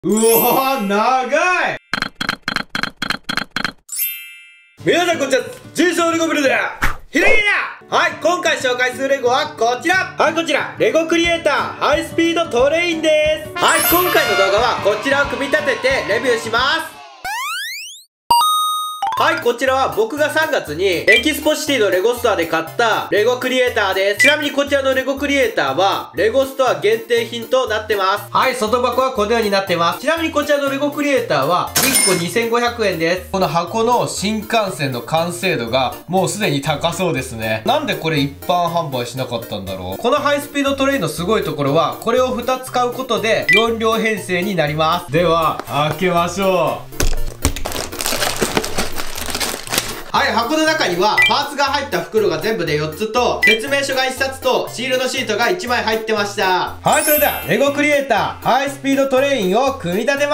うわー、長い。皆さんこんにちは、ジソーレゴビルドやひらぎな。はい、今回紹介するレゴはこちら。はい、こちらレゴクリエイターハイスピードトレインです。はい、今回の動画はこちらを組み立ててレビューします。はい、こちらは僕が3月にエキスポシティのレゴストアで買ったレゴクリエイターです。ちなみにこちらのレゴクリエイターはレゴストア限定品となってます。はい、外箱はこのようになってます。ちなみにこちらのレゴクリエイターは1個2500円です。この箱の新幹線の完成度がもうすでに高そうですね。なんでこれ一般販売しなかったんだろう。このハイスピードトレインのすごいところはこれを2つ買うことで4両編成になります。では開けましょう。はい、箱の中にはパーツが入った袋が全部で4つと説明書が1冊とシールのシートが1枚入ってました。はい、それではレゴクリエイターハイスピードトレインを組み立てます。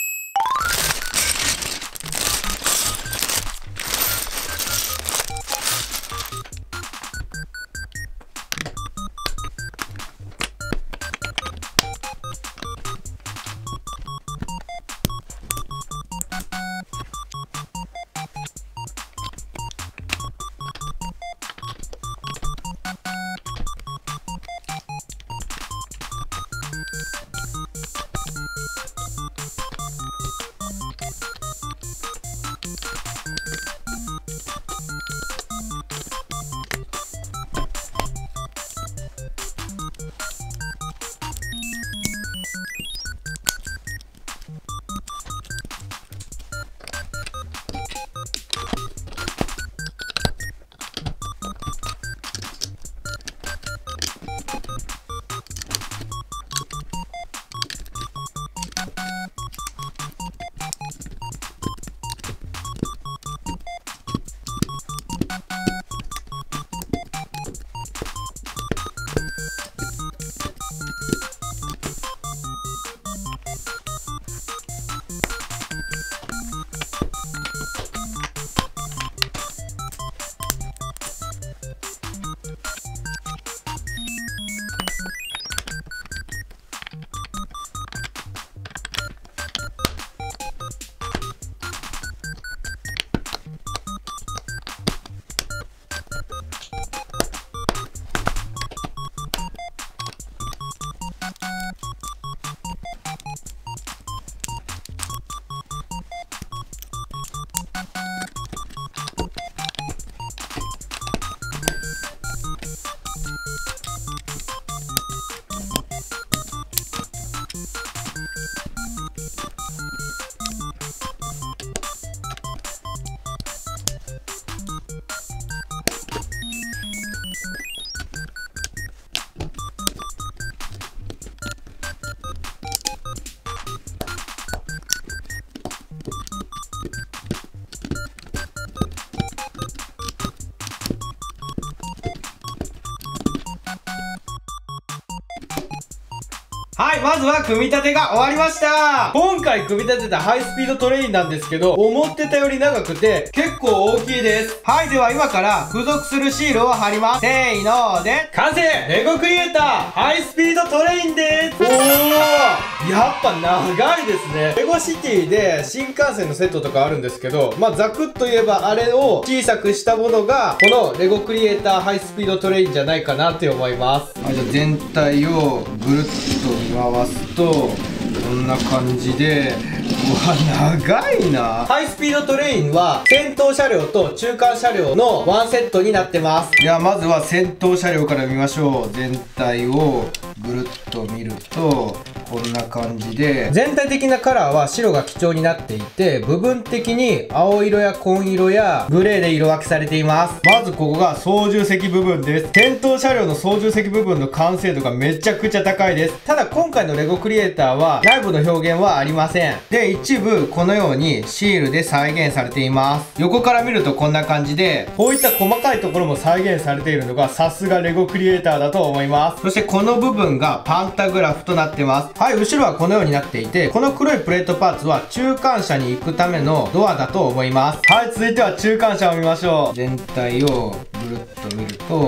はい、まずは組み立てが終わりました。今回組み立てたハイスピードトレインなんですけど、思ってたより長くて結構大きいです。はい、では今から付属するシールを貼ります。せーので完成。レゴクリエイターハイスピードトレインです。おー、やっぱ長いですね。レゴシティで新幹線のセットとかあるんですけど、まあざくっと言えばあれを小さくしたものがこのレゴクリエイターハイスピードトレインじゃないかなって思います。はい、じゃあ全体をぐるっと回すとこんな感じで、うわ長いな。ハイスピードトレインは先頭車両と中間車両のワンセットになってます。ではまずは先頭車両から見ましょう。全体をぐるっと見るとこんな感じで、全体的なカラーは白が基調になっていて、部分的に青色や紺色やグレーで色分けされています。まずここが操縦席部分です。先頭車両の操縦席部分の完成度がめちゃくちゃ高いです。ただ今回のレゴクリエイターは内部の表現はありません。で、一部このようにシールで再現されています。横から見るとこんな感じで、こういった細かいところも再現されているのがさすがレゴクリエイターだと思います。そしてこの部分がパンタグラフとなってます。はい、後ろはこのようになっていて、この黒いプレートパーツは中間車に行くためのドアだと思います。はい、続いては中間車を見ましょう。全体をぐるっと見ると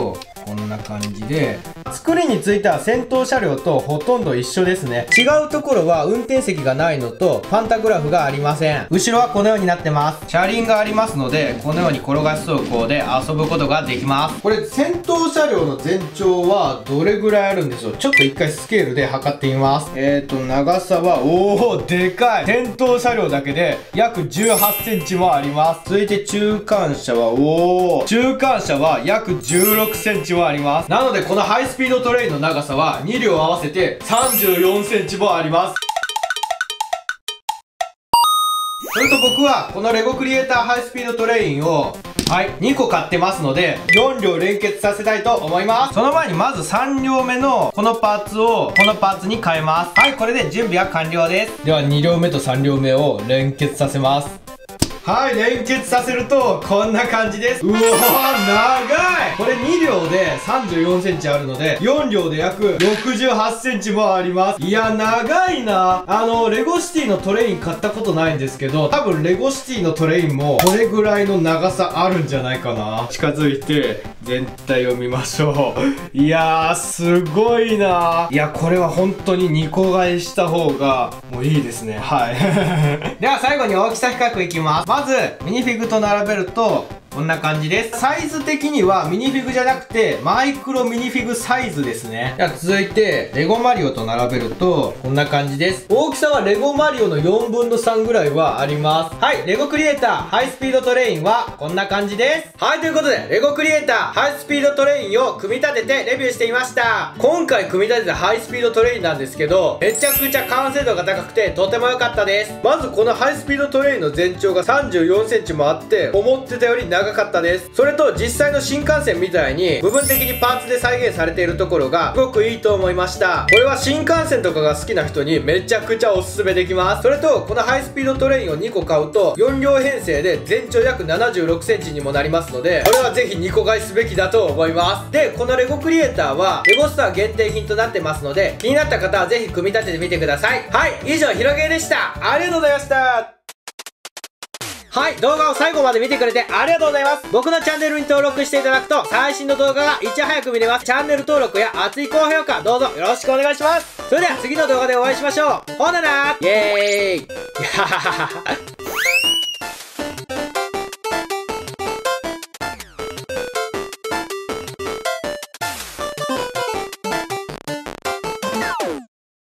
こんな感じで、作りについては戦闘車両とほとんど一緒ですね。違うところは運転席がないのとパンタグラフがありません。後ろはこのようになってます。車輪がありますので、このように転がし走行で遊ぶことができます。これ戦闘車両の全長はどれぐらいあるんでしょう。ちょっと一回スケールで測ってみます。長さは、おー、でかい。戦闘車両だけで約18センチもあります。続いて中間車は、中間車は約16センチもあります。なのでこのハイスピードトレインの長さは2両合わせて34センチもあります。それと僕はこのレゴクリエイターハイスピードトレインを2個買ってますので、4両連結させたいと思います。その前にまず3両目のこのパーツをこのパーツに変えます。はい、これで準備は完了です。では2両目と3両目を連結させます。はい、連結させるとこんな感じです。うわー、長い。これ2両で34センチあるので、4両で約68センチもあります。いや、長いな。レゴシティのトレイン買ったことないんですけど、多分レゴシティのトレインもこれぐらいの長さあるんじゃないかな。近づいて全体を見ましょう。いやー、すごいな。いや、これは本当に2個買いした方がもういいですね。はい。では最後に大きさ比較いきます。まずミニフィグと並べるとこんな感じです。サイズ的にはミニフィグじゃなくてマイクロミニフィグサイズですね。では続いてレゴマリオと並べるとこんな感じです。大きさはレゴマリオの4分の3ぐらいはあります。はい、レゴクリエイターハイスピードトレインはこんな感じです。はい、ということでレゴクリエイターハイスピードトレインを組み立ててレビューしてみました。今回組み立てたハイスピードトレインなんですけど、めちゃくちゃ完成度が高くてとても良かったです。まずこのハイスピードトレインの全長が34センチもあって思ってたより長かったです。それと実際の新幹線みたいに部分的にパーツで再現されているところがすごくいいと思いました。これは新幹線とかが好きな人にめちゃくちゃおすすめできます。それとこのハイスピードトレインを2個買うと4両編成で全長約76センチにもなりますので、これはぜひ2個買いすべきだと思います。でこのレゴクリエイターはレゴスター限定品となってますので、気になった方はぜひ組み立ててみてください。はい、以上ひろげでした。ありがとうございました。はい、動画を最後まで見てくれてありがとうございます。僕のチャンネルに登録していただくと最新の動画がいち早く見れます。チャンネル登録や熱い高評価どうぞよろしくお願いします。それでは次の動画でお会いしましょう。ほななー、イエーイ。